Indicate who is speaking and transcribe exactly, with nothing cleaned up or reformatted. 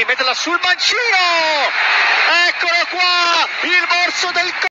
Speaker 1: mettila sul mancino, eccolo qua, il morso del